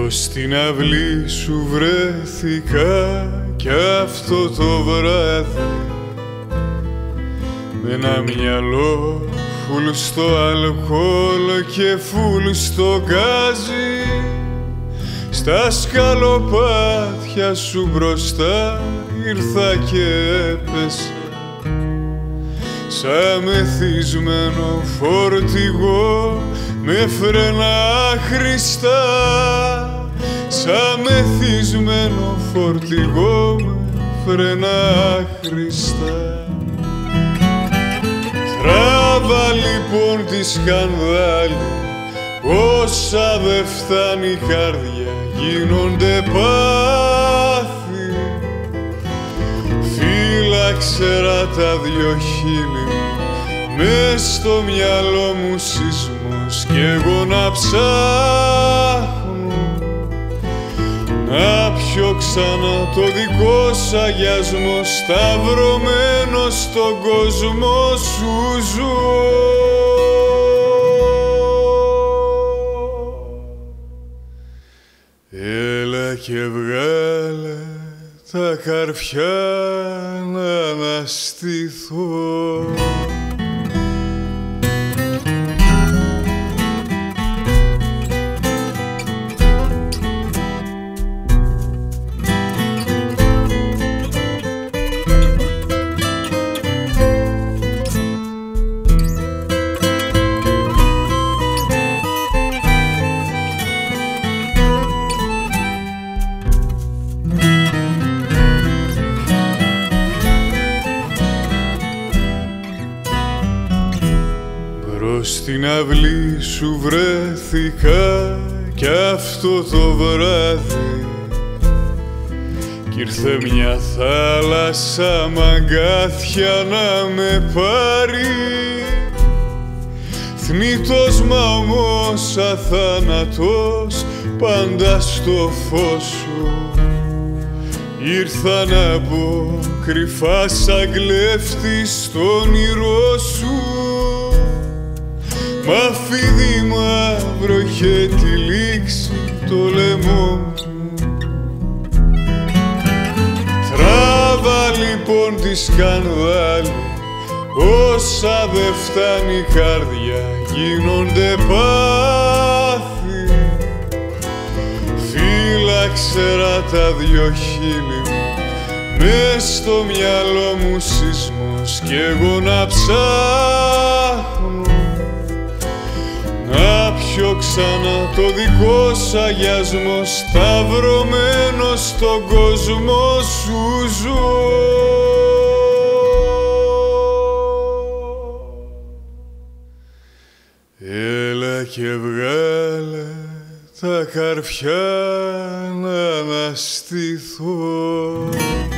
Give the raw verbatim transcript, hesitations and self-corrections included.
Μπρος στην αυλή σου βρέθηκα κι αυτό το βράδυ με ένα μυαλό φουλ στο αλκοόλ και φουλ στο γκάζι. Στα σκαλοπάτια σου μπροστά ήρθα και έπεσα σαν μεθυσμένο φορτηγό με φρένα άχρηστα, σαν μεθυσμένο φορτηγό με φρένα άχρηστα. Τράβα λοιπόν τη σκανδάλη, όσα δε φτάνει η καρδιά γίνονται πάθη. Φύλαξερα τα δυο χείλη μες στο μυαλό μου σεισμός κι εγώ να ψάχνω να πιω ξανά το δικό σ' αγιασμό, σταυρωμένο στον κόσμο σου ζω. Έλα και βγάλε τα καρφιά να αναστηθώ. Στην αυλή σου βρέθηκα κι αυτό το βράδυ κι ήρθε μια θάλασσα μαγκάθια να με πάρει. Θνητός μα όμως αθάνατος πάντα στο φως σου ήρθα να μπω κρυφά σαν κλέφτης στο όνειρό σου. Μα φίδι μαύρο είχε τυλίξει το λαιμό μου. Τράβα λοιπόν τη σκανδάλη, όσα δε φτάνει η καρδιά γίνονται πάθη. Φύλαξερα τα δυο χείλη μου μες στο μυαλό μου σεισμός κι εγώ να ψάχνω να πιω ξανά το δικό σ' αγιασμό, σταυρωμένο στον κόσμο σου ζω. Έλα και βγάλε τα καρφιά να αναστηθώ.